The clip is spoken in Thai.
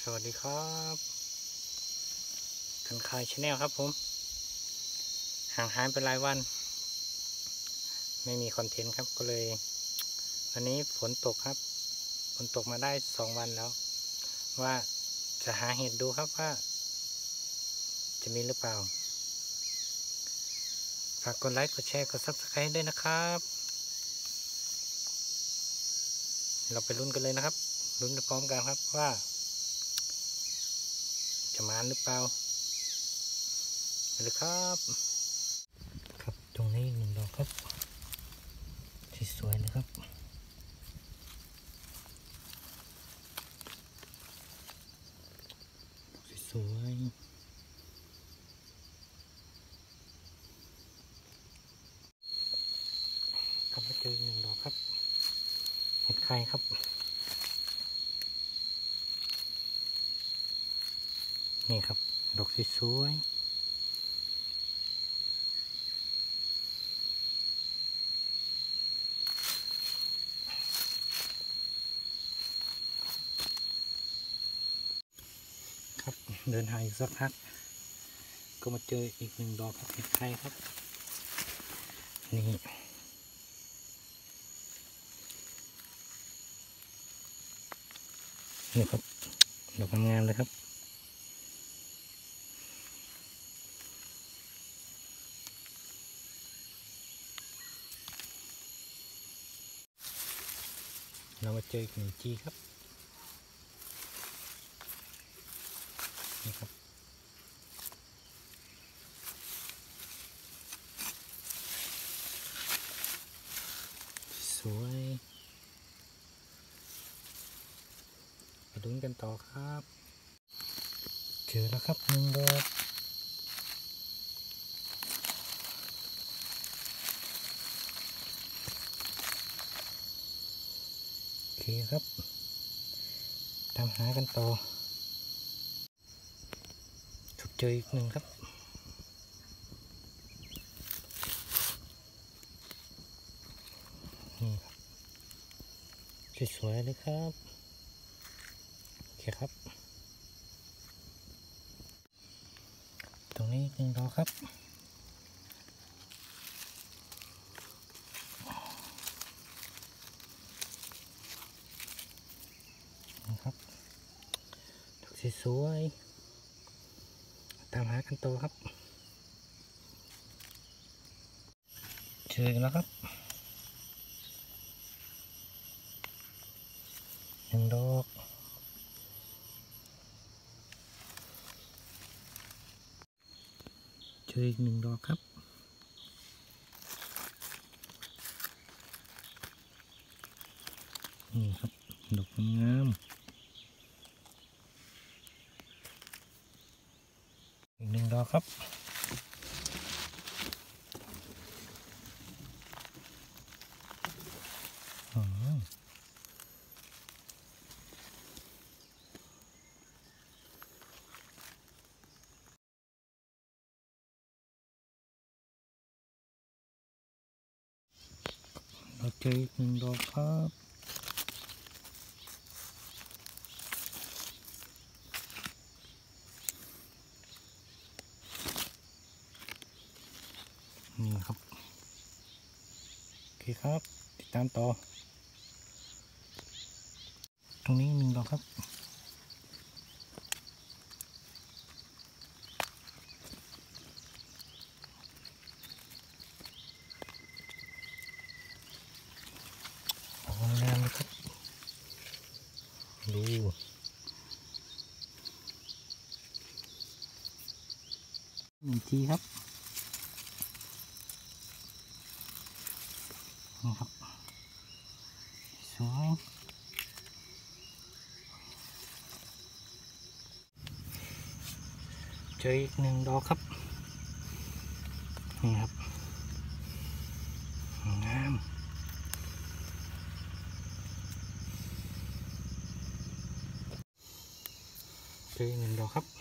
วัสดีครับกันคายชาแนลครับผมห่างหายไปหลายวันไม่มีคอนเทนต์ครับก็เลยวันนี้ฝนตกครับฝนตกมาได้2 วันแล้วว่าจะหาเห็ดดูครับว่าจะมีหรือเปล่าฝากกดไลค์กดแชร์กด Subscribe ด้วยนะครับเราไปลุ้นกันเลยนะครับลุ้นไปพร้อมกันครับว่าจะมาหรือเปล่าไปเลยครับครับตรงนี้1 ดอกครับที่สวยเลยครับสวยครับมาเจอ1 ดอกครับเห็ดไข่ครับนี่ครับดอกสวยครับเดินหาอยู่สักพักก็มาเจออีก1 ดอกครับเห็ดไข่ครับนี่ครับดอกงามเลยครับเรามาเจออีก1 จีครับนี่ครับสวยไปลุ้นกันต่อครับเจอแล้วครับ1 ดอกโอเคครับตามหากันต่อเจออีก1 ครับนี่ครับสวยๆเลยครับโอเคครับตรงนี้อีก1 ดอกครับนะครับดอกสวยๆตามหากันต่อครับเจอแล้วครับ1 ดอกเจออีก1 ดอกครับนี่ครับดอกงามอีก1 ดอกครับเราเจออีก1 ดอกครับนี่ครับโอเคครับติดตามต่อตรงนี้1 ดอกครับงามเลยครับดู1 ทีครับนี่ครับสวยเจออีก1 ดอกครับนี่ครับงามเจออีก1 ดอกครับ